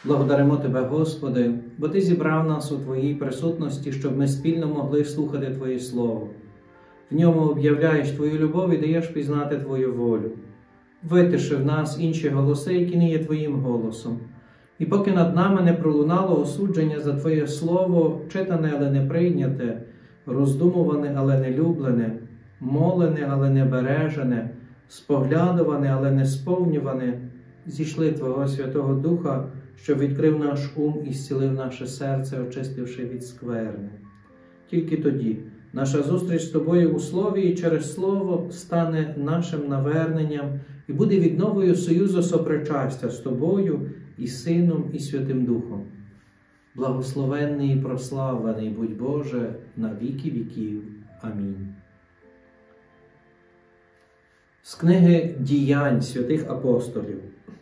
Благодаримо Тебе, Господи, бо Ти зібрав нас у Твоїй присутності, щоб ми спільно могли слухати Твоє Слово. В ньому об'являєш Твою любов і даєш пізнати Твою волю. Витиши в нас інші голоси, які не є Твоїм голосом. І поки над нами не пролунало осудження за Твоє Слово, читане, але не прийняте, роздумуване, але не люблене, молене, але не бережене, споглядуване, але не сповнюване, зійшли Твого Святого Духа, щоб відкрив наш ум і зцілив наше серце, очистивши від скверни. Тільки тоді наша зустріч з Тобою у Слові і через Слово стане нашим наверненням і буде відновою союзу сопричастя з Тобою і Сином, і Святим Духом. Благословенний і прославлений будь Боже на віки віків. Амінь. З книги «Діянь святих апостолів».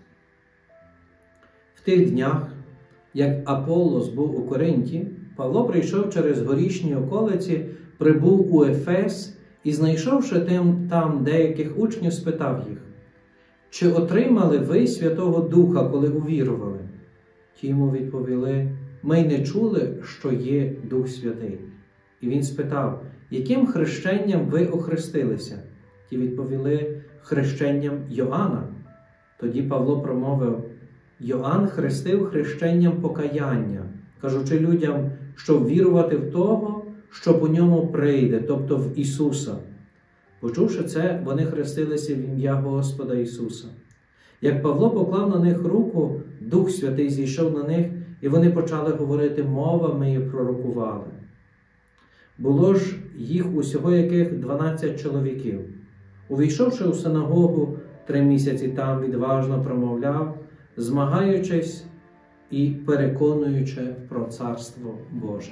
В тих днях, як Аполлос був у Коринті, Павло прийшов через горішні околиці, прибув у Ефес і, знайшовши там деяких учнів, спитав їх: «Чи отримали ви Святого Духа, коли увірували?» Ті йому відповіли: «Ми й не чули, що є Дух Святий». І він спитав: «Яким хрещенням ви охрестилися?» Ті відповіли: «Хрещенням Йоанна». Тоді Павло промовив: «Йоанн хрестив хрещенням покаяння, кажучи людям, щоб вірувати в того, що по ньому прийде, тобто в Ісуса». Почувши це, вони хрестилися в ім'я Господа Ісуса. Як Павло поклав на них руку, Дух Святий зійшов на них, і вони почали говорити мовами і пророкували. Було ж їх усього яких 12 чоловіків. Увійшовши у синагогу, 3 місяці там відважно промовляв, змагаючись і переконуючи про Царство Боже.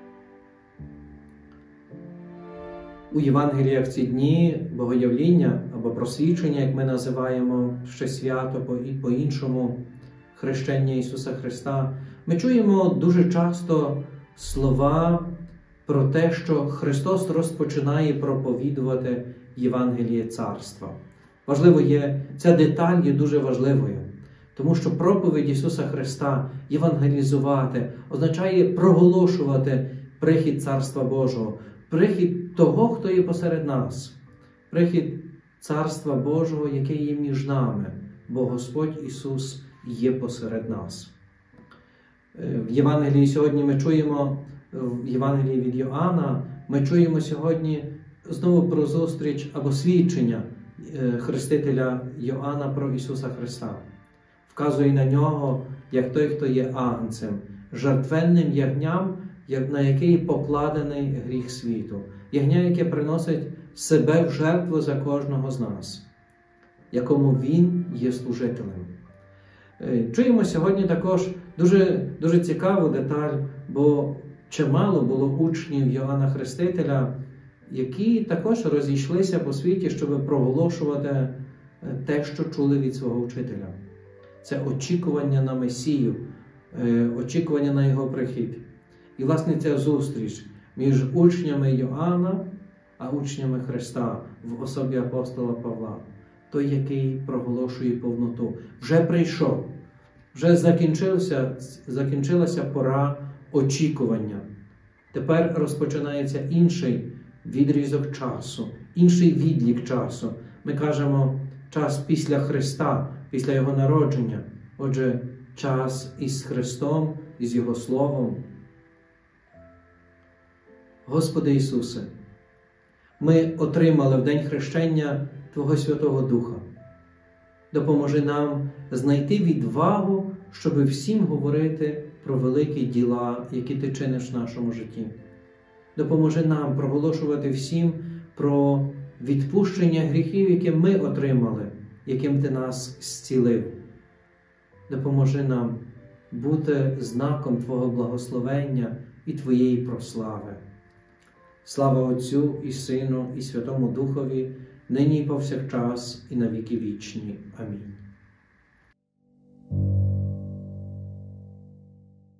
У Євангеліях ці дні богоявління або просвічення, як ми називаємо ще свято по-іншому, хрещення Ісуса Христа, ми чуємо дуже часто слова про те, що Христос розпочинає проповідувати Євангеліє Царства. Ця деталь є дуже важливою, тому що проповідь Ісуса Христа, євангелізувати, означає проголошувати прихід Царства Божого, прихід того, хто є посеред нас, прихід Царства Божого, яке є між нами, бо Господь Ісус є посеред нас. В Євангелії сьогодні ми чуємо, в Євангелії від Йоанна, ми чуємо сьогодні знову про зустріч або свідчення хрестителя Йоанна про Ісуса Христа. Вказує на нього, як той, хто є агнцем, жертвенним ягням, на який покладений гріх світу. Ягня, яке приносить себе в жертву за кожного з нас, якому Він є служителем. Чуємо сьогодні також дуже цікаву деталь, бо чимало було учнів Йоанна Хрестителя, які також розійшлися по світі, щоб проголошувати те, що чули від свого вчителя. Це очікування на Месію, очікування на Його прихід. І, власне, ця зустріч між учнями Йоанна а учнями Христа в особі апостола Павла, той, який проголошує повноту, вже прийшов, вже закінчилася пора очікування. Тепер розпочинається інший відрізок часу, інший відлік часу. Ми кажемо час після Христа, після Його народження. Отже, час із Христом, із Його Словом. Господи Ісусе, ми отримали в день хрещення Твого Святого Духа. Допоможи нам знайти відвагу, щоб всім говорити про великі діла, які Ти чиниш в нашому житті. Допоможи нам проголошувати всім про відпущення гріхів, які ми отримали, яким Ти нас зцілив. Допоможи нам бути знаком Твого благословення і Твоєї прослави. Слава Отцю і Сину і Святому Духові, нині і повсякчас і на віки вічні. Амінь.